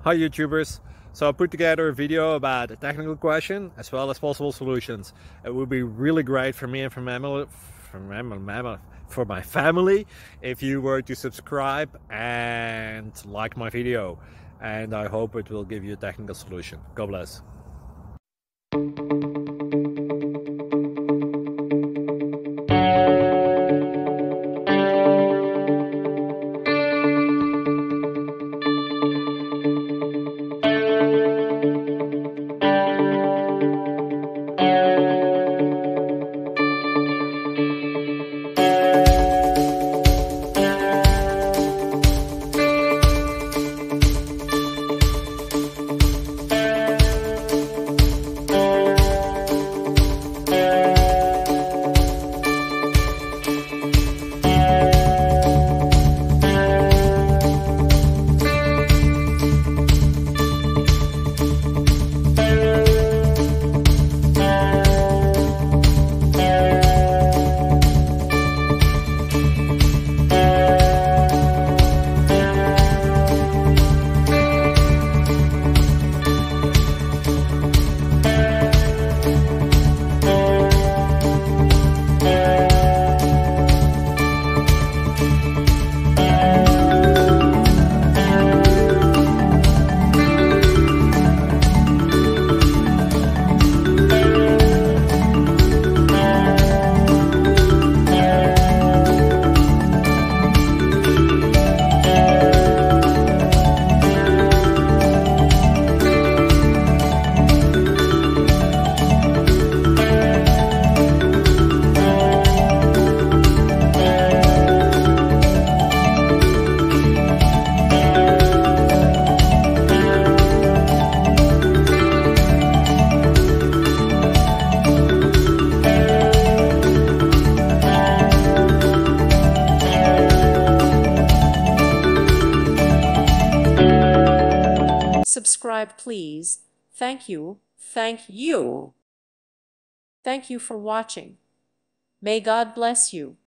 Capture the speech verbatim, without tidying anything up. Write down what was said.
Hi YouTubers! So I put together a video about a technical question as well as possible solutions. It would be really great for me and for my, for my, for my family if you were to subscribe and like my video. And I hope it will give you a technical solution. God bless. Subscribe, please. Thank you. Thank you. Thank you for watching. May God bless you.